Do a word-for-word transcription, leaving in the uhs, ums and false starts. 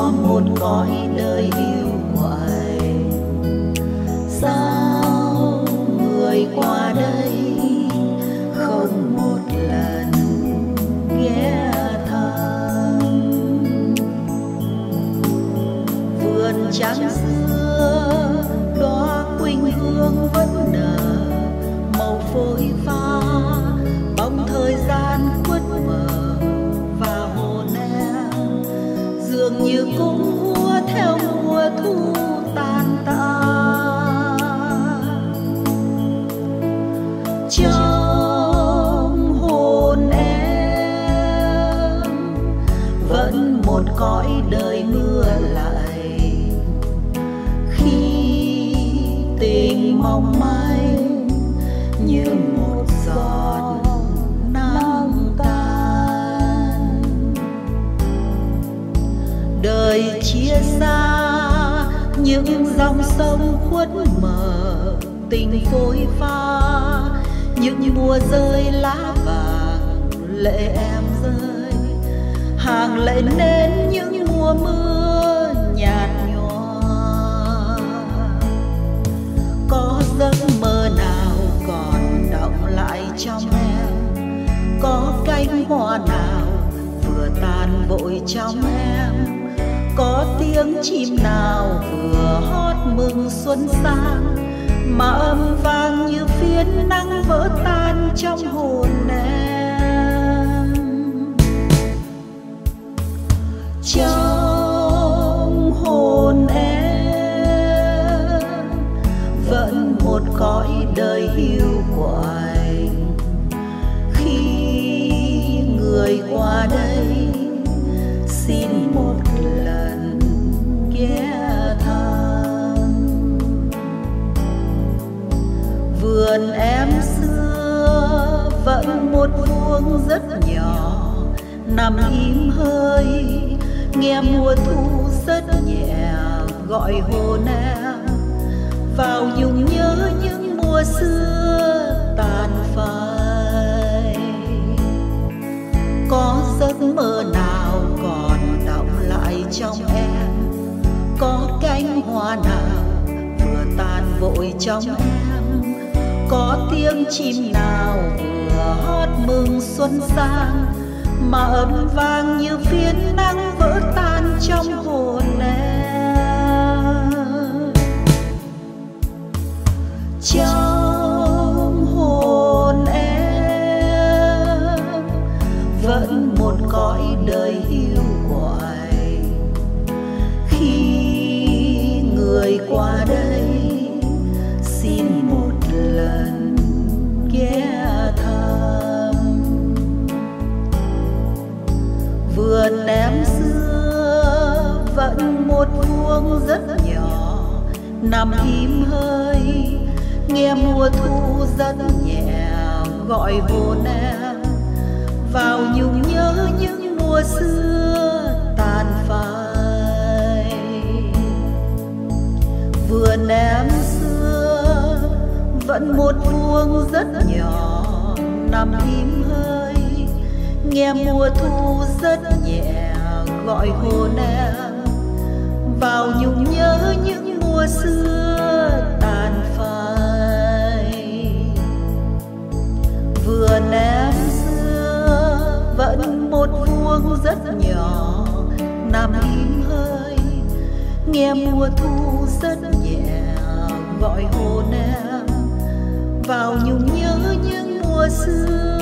có một cõi đời hiu quạnh. Sao người qua đây không một lần ghé thăm? Vườn trắng xưa đóa quỳnh hương vẫn nở, màu phôi pha bóng thời gian khuất mờ và hồn em dường như cũng húa theo mùa thu tàn tạ. Trong hồn em vẫn một cõi đời mưa lại, khi tình mong manh như một giọt nắng tan. Đời chia xa những dòng sông khuất mờ, tình phôi pha những mùa rơi lá vàng, lệ em rơi hàng lệ nên những mùa mưa nhạt nhòa. Có giấc mơ nào còn đọng lại trong em, có cánh hoa nào vừa tàn vội trong em, có tiếng chim nào vừa hót mừng xuân sang, mà âm vang như phiến nắng vỡ tan trong hồn em. Trong hồn em vẫn một cõi đời hiu quạnh, khi người qua đây xin một lần ghé thăm. Vườn em xưa vẫn một vuông rất nhỏ, nằm im hơi nghe mùa thu rất nhẹ gọi hồn em vào nhung nhớ những mùa xưa tàn phai. Có giấc mơ nào còn đọng lại trong em, có cánh hoa nào vừa tàn vội trong em, có tiếng chim nào vừa hót mừng xuân sang, mà âm vang như phiến nắng vỡ tan trong hồn em. Trong hồn em vẫn một cõi đời hiu quạnh, khi người qua đây xin một lần ghé thăm. Vườn em xưa vẫn một vuông rất nhỏ, nằm im hơi nghe mùa thu rất nhẹ gọi hồn em vào nhung nhớ những mùa xưa tàn phai. Vườn em xưa vẫn một vuông rất nhỏ, nằm im hơi nghe mùa thu rất nhẹ gọi hồn em vào nhung nhớ những mùa xưa tàn phai. Vườn em xưa vẫn một vuông rất nhỏ, nằm im hơi nghe mùa thu rất nhẹ gọi hồn em vào nhung nhớ những mùa xưa